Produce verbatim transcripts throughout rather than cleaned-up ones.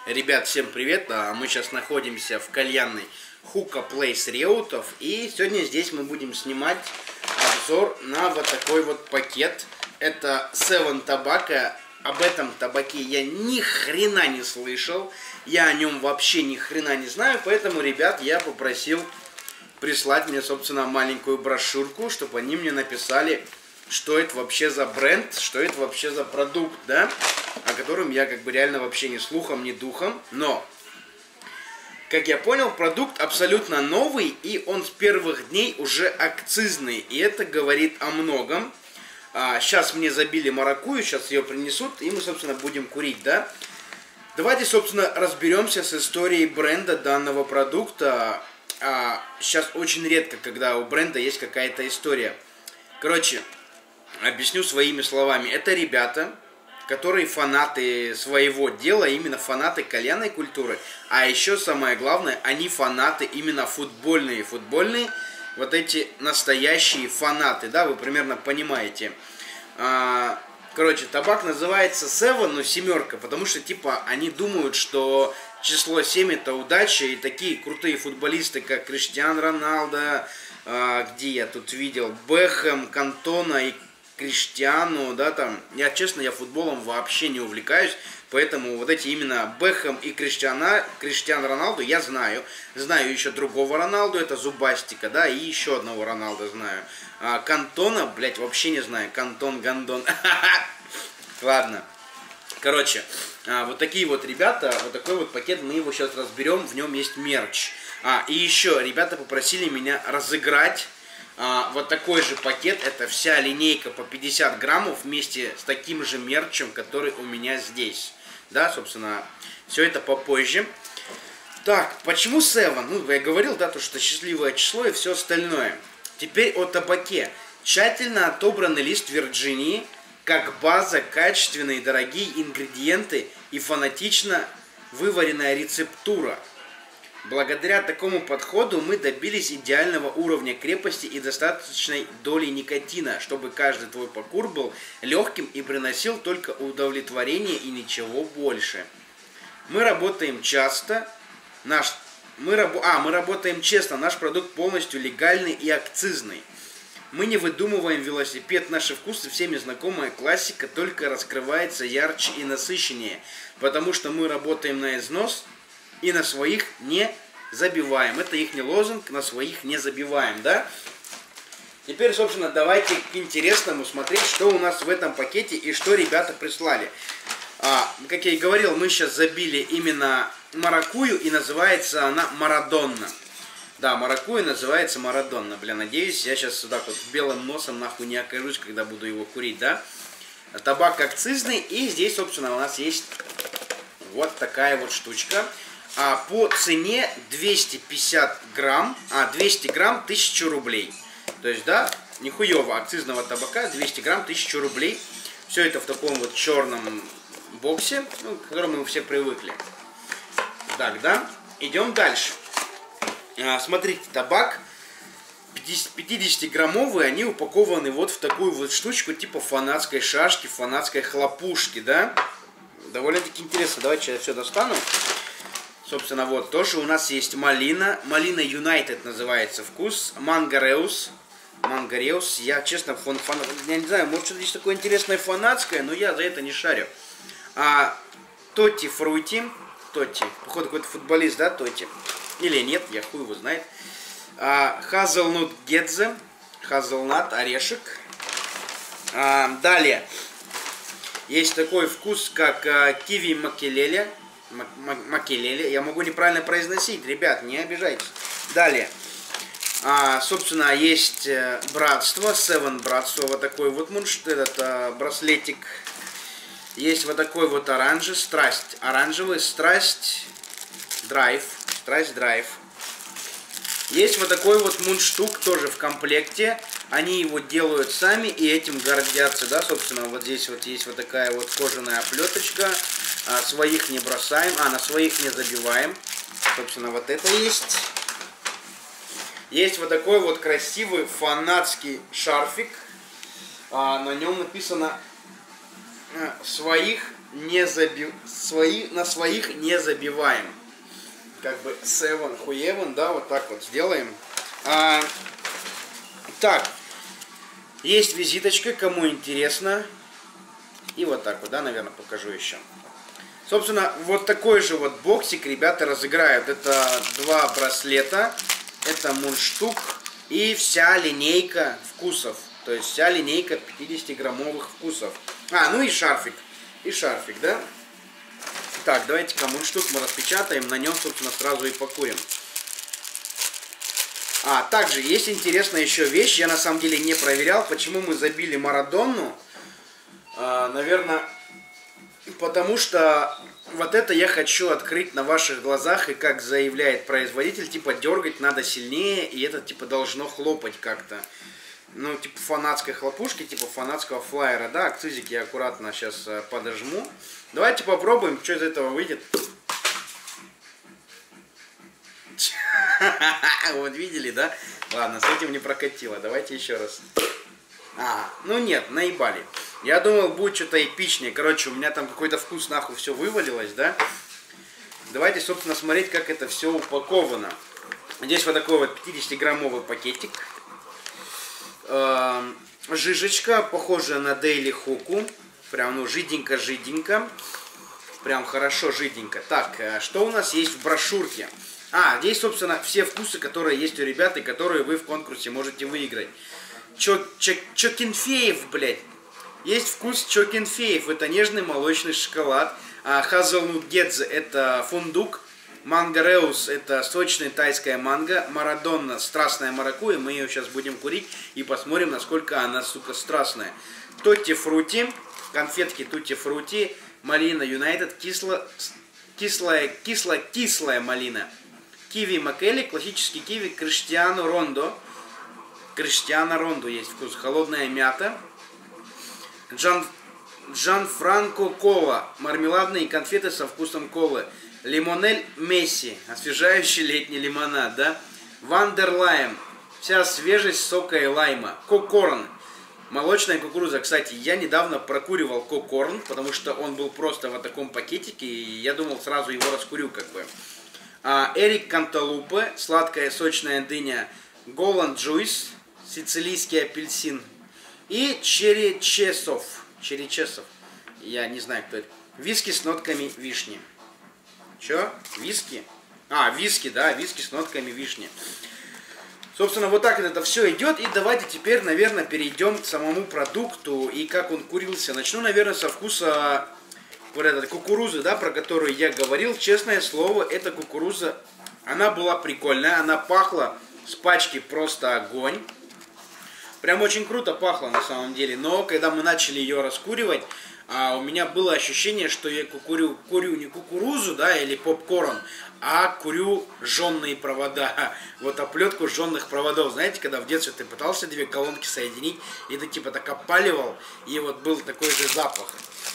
Ребят, всем привет! Мы сейчас находимся в кальянной Hookah Place Реутов. И сегодня здесь мы будем снимать обзор на вот такой вот пакет. Это Seven Tobacco. Об этом табаке я ни хрена не слышал. Я о нем вообще ни хрена не знаю. Поэтому, ребят, я попросил прислать мне, собственно, маленькую брошюрку, чтобы они мне написали, что это вообще за бренд, что это вообще за продукт, да, о котором я как бы реально вообще ни слухом, ни духом. Но, как я понял, продукт абсолютно новый, и он с первых дней уже акцизный, и это говорит о многом. А, сейчас мне забили маракую, сейчас ее принесут, и мы, собственно, будем курить, да. Давайте, собственно, разберемся с историей бренда данного продукта. А, сейчас очень редко, когда у бренда есть какая-то история. Короче, объясню своими словами. Это ребята, которые фанаты своего дела, именно фанаты кальянной культуры. А еще самое главное, они фанаты именно футбольные. Футбольные, вот эти настоящие фанаты, да, вы примерно понимаете. А, короче, табак называется Seven, ну семерка, потому что типа они думают, что число семь это удача, и такие крутые футболисты, как Криштиану Роналдо, а, где я тут видел, Бекхэм, Кантона и Криштиану, да, там, я, честно, я футболом вообще не увлекаюсь, поэтому вот эти именно Бекхэм и Криштиана, Криштиану Роналду я знаю. Знаю еще другого Роналду, это Зубастика, да, и еще одного Роналда знаю. А Кантона, блядь, вообще не знаю, Кантон, Гандон, ладно. Короче, вот такие вот ребята, вот такой вот пакет, мы его сейчас разберем, в нем есть мерч. А, и еще ребята попросили меня разыграть а, вот такой же пакет, это вся линейка по пятьдесят граммов вместе с таким же мерчем, который у меня здесь. Да, собственно, все это попозже. Так, почему Seven? Ну, я говорил, да, то, что счастливое число и все остальное. Теперь о табаке. Тщательно отобранный лист Вирджинии, как база, качественные дорогие ингредиенты и фанатично вываренная рецептура. Благодаря такому подходу мы добились идеального уровня крепости и достаточной доли никотина, чтобы каждый твой покур был легким и приносил только удовлетворение и ничего больше. Мы работаем часто, наш, мы, рабо, а, мы работаем честно, наш продукт полностью легальный и акцизный. Мы не выдумываем велосипед, наши вкусы, всеми знакомая классика, только раскрывается ярче и насыщеннее, потому что мы работаем на износ и на своих не забиваем. Это их не лозунг, на своих не забиваем, да? Теперь, собственно, давайте к интересному смотреть, что у нас в этом пакете и что ребята прислали. А, как я и говорил, мы сейчас забили именно маракую, и называется она Марадонна. Да, маракуйя называется Марадонна. Бля, надеюсь, я сейчас сюда вот белым носом нахуй не окажусь, когда буду его курить, да? Табак акцизный, и здесь, собственно, у нас есть вот такая вот штучка. А по цене двести пятьдесят грамм, а двести грамм тысяча рублей. То есть, да, нихуево акцизного табака, двести грамм тысяча рублей. Все это в таком вот черном боксе, ну, к которому мы все привыкли. Так, да, идем дальше. Смотрите, табак пятидесятиграммовый, они упакованы вот в такую вот штучку, типа фанатской шашки, фанатской хлопушки, да? Довольно-таки интересно. Давайте я все достану. Собственно, вот, тоже у нас есть малина. Малина Юнайтед называется вкус. Мангареус. Мангареус. Я, честно, фан, фан, я не знаю, может, что-то здесь такое интересное фанатское, но я за это не шарю. А, Тотти Фрути. Тотти. Походу, какой-то футболист, да, Тотти? Или нет, я хуй его знает. А, Хазелнут Гедзе. Хазелнат, орешек. А, далее. Есть такой вкус, как а, киви макелеле. Макелеле. Я могу неправильно произносить, ребят, не обижайтесь. Далее. А, собственно, есть э, братство. Seven братство. Вот такой вот мунш, этот а, браслетик. Есть вот такой вот оранжевый. Страсть. Оранжевый. Страсть. Драйв. Страсть драйв. Есть вот такой вот мундштук тоже в комплекте. Они его делают сами и этим гордятся, да, собственно, вот здесь вот есть вот такая вот кожаная оплеточка. А, своих не бросаем, а на своих не забиваем. Собственно, вот это есть. Есть вот такой вот красивый фанатский шарфик. А, на нем написано своих не заби... свои... на своих не забиваем. Как бы seven хуевен, да, вот так вот сделаем. А, так, есть визиточка, кому интересно. И вот так вот, да, наверное, покажу еще. Собственно, вот такой же вот боксик ребята разыграют. Это два браслета, это мундштук и вся линейка вкусов. То есть вся линейка пятидесятиграммовых вкусов. А, ну и шарфик. И шарфик, да? Так, давайте-ка мундштук мы распечатаем, на нем, собственно, сразу и покурим. А, также есть интересная еще вещь, я на самом деле не проверял, почему мы забили Марадонну. А, наверное, потому что вот это я хочу открыть на ваших глазах, и как заявляет производитель, типа дергать надо сильнее, и это типа должно хлопать как-то. Ну, типа фанатской хлопушки, типа фанатского флайера, да, акцизик я аккуратно сейчас э, подожму. Давайте попробуем, что из этого выйдет. Вот видели, да? Ладно, с этим не прокатило, давайте еще раз. А, ну нет, наебали. Я думал, будет что-то эпичнее. Короче, у меня там какой-то вкус нахуй все вывалилось, да? Давайте, собственно, смотреть, как это все упаковано. Здесь вот такой вот пятидесятиграммовый пакетик. Жижечка, похожая на Daily Hook. Прям, ну, жиденько-жиденько. Прям хорошо жиденько. Так, что у нас есть в брошюрке? А, здесь, собственно, все вкусы, которые есть у ребят, и которые вы в конкурсе можете выиграть. Чо, чо, чокинфеев, блядь. Есть вкус чокинфеев. Это нежный молочный шоколад. А Hazelnut Gedze это фундук. Манго Реус это сочная тайская манго. Марадонна страстная маракуйя. Мы ее сейчас будем курить и посмотрим, насколько она, сука, страстная. Тутти Фрути. Конфетки Тутти Фрути. Малина Юнайтед. Кисло, кислая, кисло-кислая малина. Киви Маккелли. Классический киви. Криштиану Рондо. Криштиано Рондо есть вкус. Холодная мята. Джан, Джанфранко Кола. Мармеладные конфеты со вкусом колы. Лимонель Месси. Освежающий летний лимонад, да? Вандерлайм. Вся свежесть сока и лайма. Кокорн. Молочная кукуруза. Кстати, я недавно прокуривал кокорн, потому что он был просто в таком пакетике, и я думал, сразу его раскурю, как бы. А, Эрик Канталупе. Сладкая сочная дыня. Голланд Джуйс. Сицилийский апельсин. И черечесов. Черечесов. Я не знаю, кто это. Виски с нотками вишни. Чё? Виски? А, виски, да, виски с нотками вишни. Собственно, вот так это все идет. И давайте теперь, наверное, перейдем к самому продукту и как он курился. Начну, наверное, со вкуса вот этой кукурузы, да, про которую я говорил. Честное слово, эта кукуруза, она была прикольная. Она пахла с пачки просто огонь. Прям очень круто пахло на самом деле. Но когда мы начали ее раскуривать, а у меня было ощущение, что я курю, курю не кукурузу, да, или попкорн, а курю жженные провода. Вот оплетку жженных проводов. Знаете, когда в детстве ты пытался две колонки соединить, и ты типа так опаливал, и вот был такой же запах.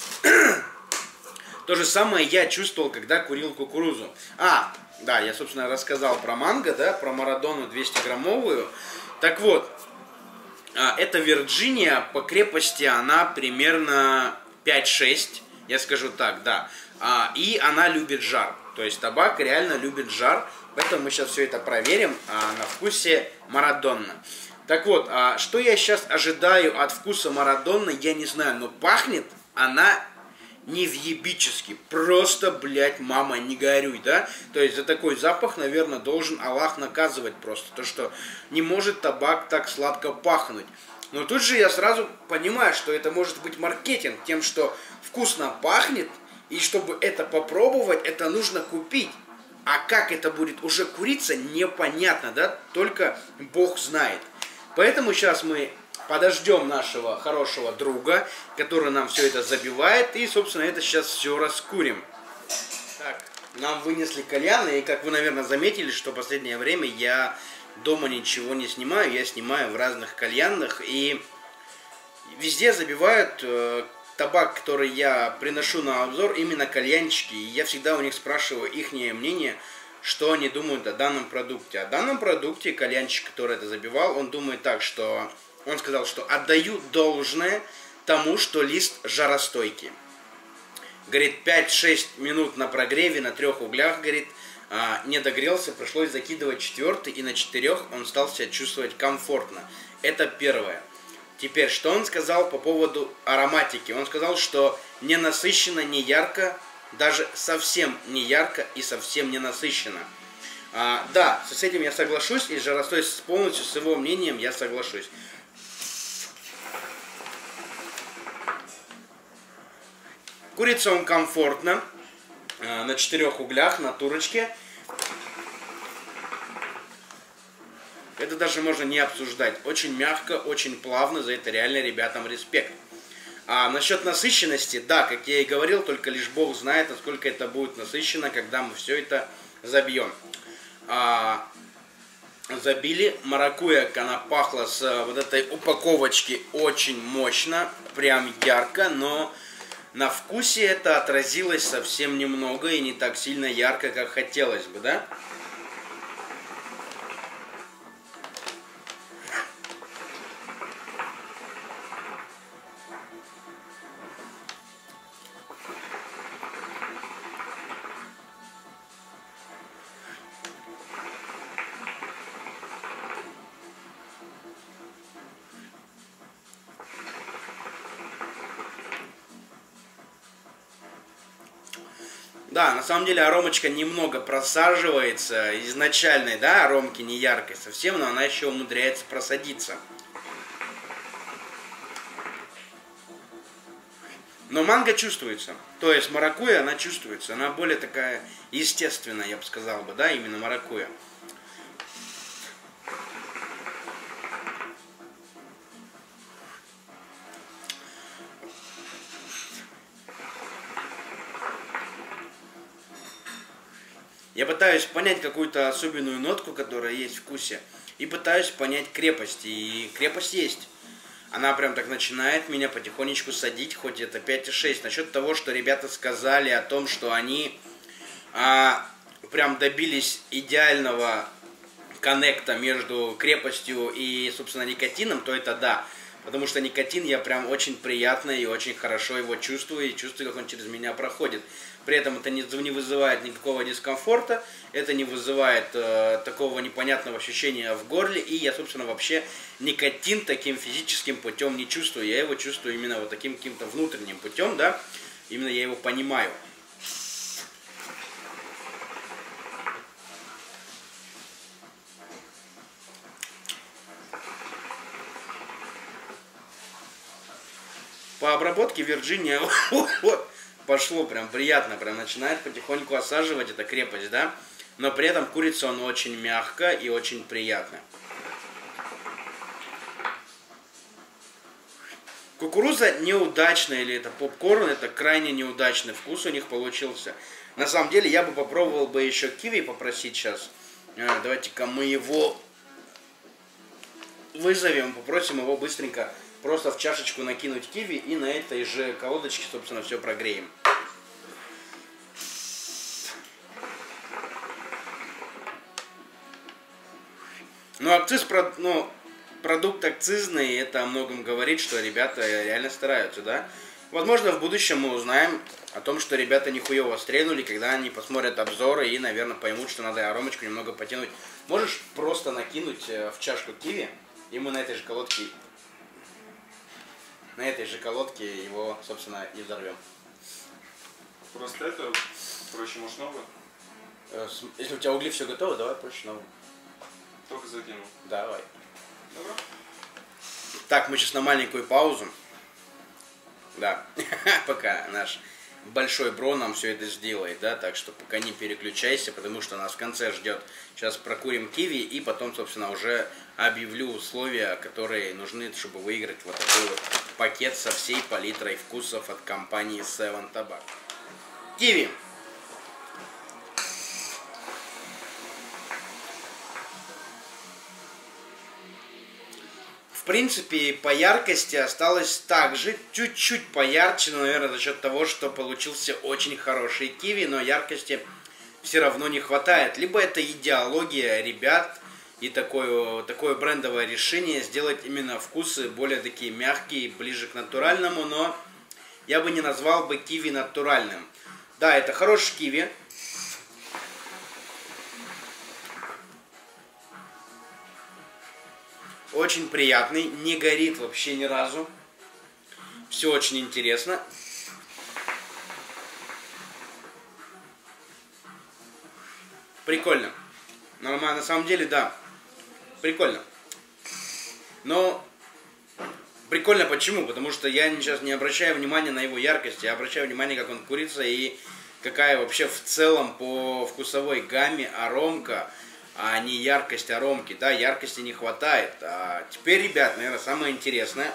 То же самое я чувствовал, когда курил кукурузу. А, да, я, собственно, рассказал про манго, да, про Марадонну двестиграммовую. Так вот, это Вирджиния, по крепости она примерно пять-шесть, я скажу так, да. А, и она любит жар. То есть табак реально любит жар. Поэтому мы сейчас все это проверим а, на вкусе Марадонна. Так вот, а, что я сейчас ожидаю от вкуса Марадонны, я не знаю. Но пахнет она невъебически. Просто, блядь, мама, не горюй, да? То есть за такой запах, наверное, должен Аллах наказывать просто. То, что не может табак так сладко пахнуть. Но тут же я сразу понимаю, что это может быть маркетинг, тем, что вкусно пахнет, и чтобы это попробовать, это нужно купить. А как это будет уже куриться, непонятно, да? Только Бог знает. Поэтому сейчас мы подождем нашего хорошего друга, который нам все это забивает, и, собственно, это сейчас все раскурим. Так, нам вынесли кальяны, и, как вы, наверное, заметили, что в последнее время я дома ничего не снимаю, я снимаю в разных кальянных, и везде забивают э, табак, который я приношу на обзор, именно кальянчики, и я всегда у них спрашиваю их мнение, что они думают о данном продукте. О данном продукте кальянчик, который это забивал, он думает так, что он сказал, что отдаю должное тому, что лист жаростойкий. Говорит, пять-шесть минут на прогреве, на трех углях, говорит, не догрелся, пришлось закидывать четвертый, и на четырех он стал себя чувствовать комфортно. Это первое. Теперь, что он сказал по поводу ароматики? Он сказал, что не насыщенно, не ярко, даже совсем не ярко и совсем не насыщенно. А, да, с этим я соглашусь, и Жаростой полностью с его мнением я соглашусь. Курится он комфортно, на четырех углях, на турочке. Это даже можно не обсуждать. Очень мягко, очень плавно, за это реально ребятам респект. А насчет насыщенности, да, как я и говорил, только лишь Бог знает, насколько это будет насыщенно, когда мы все это забьем. А, забили. Маракуйя, она пахла с вот этой упаковочки очень мощно, прям ярко, но на вкусе это отразилось совсем немного и не так сильно ярко, как хотелось бы, да? Да, на самом деле аромочка немного просаживается, изначальной, да, аромки не яркой совсем, но она еще умудряется просадиться. Но манго чувствуется, то есть маракуйя, она чувствуется, она более такая естественная, я бы сказал бы, да, именно маракуйя. Я пытаюсь понять какую-то особенную нотку, которая есть в вкусе, и пытаюсь понять крепость, и крепость есть. Она прям так начинает меня потихонечку садить, хоть это пять и шесть. Насчет того, что ребята сказали о том, что они а, прям добились идеального коннекта между крепостью и, собственно, никотином, то это да. Потому что никотин я прям очень приятно и очень хорошо его чувствую, и чувствую, как он через меня проходит. При этом это не, не вызывает никакого дискомфорта, это не вызывает э, такого непонятного ощущения в горле, и я, собственно, вообще никотин таким физическим путем не чувствую. Я его чувствую именно вот таким каким-то внутренним путем, да, именно я его понимаю. По обработке Вирджиния вот, пошло прям приятно, прям начинает потихоньку осаживать эта крепость, да, но при этом курица он очень мягко и очень приятно. Кукуруза неудачная, или это попкорн, это крайне неудачный вкус у них получился. На самом деле я бы попробовал бы еще киви попросить сейчас. Давайте-ка мы его вызовем, попросим его быстренько просто в чашечку накинуть киви и на этой же колодочке, собственно, все прогреем. Ну, акциз, ну, продукт акцизный, это о многом говорит, что ребята реально стараются, да? Возможно, в будущем мы узнаем о том, что ребята нихуево стрельнули, когда они посмотрят обзоры и, наверное, поймут, что надо аромочку немного потянуть. Можешь просто накинуть в чашку киви, и мы на этой же колодке... На этой же колодке его, собственно, и взорвем. Просто это проще может новое? Если у тебя угли все готово, давай проще новое. Только закинул. Давай. Добро. Так, мы сейчас на маленькую паузу. Да. Пока наш большой бро нам все это сделает, да, так что пока не переключайся, потому что нас в конце ждет. Сейчас прокурим киви и потом, собственно, уже объявлю условия, которые нужны, чтобы выиграть вот такой вот пакет со всей палитрой вкусов от компании Seven Tobacco. Киви. В принципе, по яркости осталось так же, чуть-чуть поярче, но, наверное, за счет того, что получился очень хороший киви, но яркости все равно не хватает. Либо это идеология ребят и такое, такое брендовое решение сделать именно вкусы более такие мягкие, ближе к натуральному, но я бы не назвал бы киви натуральным. Да, это хороший киви. Очень приятный, не горит вообще ни разу. Все очень интересно. Прикольно. Нормально, на самом деле, да. Прикольно. Но прикольно почему? Потому что я сейчас не обращаю внимания на его яркость, я обращаю внимание, как он курится и какая вообще в целом по вкусовой гамме аромка, а не яркость аромки. Да, яркости не хватает. А теперь, ребят, наверное, самое интересное.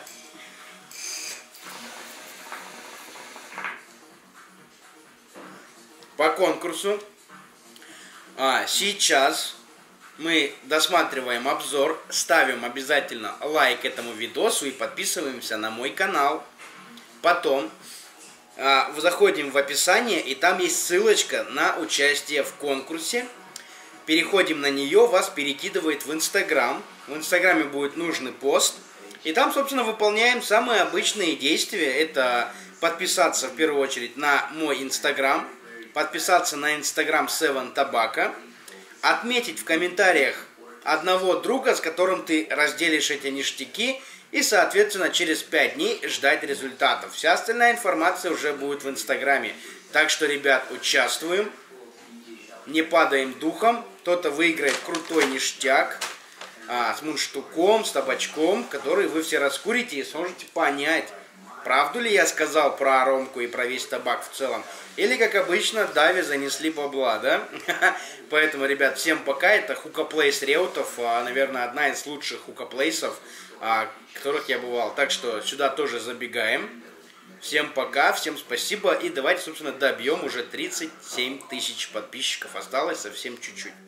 По конкурсу. А, сейчас мы досматриваем обзор, ставим обязательно лайк этому видосу и подписываемся на мой канал. Потом а, заходим в описание, и там есть ссылочка на участие в конкурсе. Переходим на нее, вас перекидывает в Инстаграм. В Инстаграме будет нужный пост. И там, собственно, выполняем самые обычные действия. Это подписаться в первую очередь на мой Инстаграм, подписаться на Инстаграм Seven Tobacco, отметить в комментариях одного друга, с которым ты разделишь эти ништяки, и, соответственно, через пять дней ждать результатов. Вся остальная информация уже будет в Инстаграме. Так что, ребят, участвуем, не падаем духом. Кто-то выиграет крутой ништяк а, с мундштуком, с табачком, который вы все раскурите и сможете понять, правду ли я сказал про аромку и про весь табак в целом. Или, как обычно, Дави занесли бабла, да? Поэтому, ребят, всем пока. Это Hookah Place Реутов, наверное, одна из лучших Hookah Place'ов, в которых я бывал. Так что сюда тоже забегаем. Всем пока, всем спасибо. И давайте, собственно, добьем уже тридцать семь тысяч подписчиков. Осталось совсем чуть-чуть.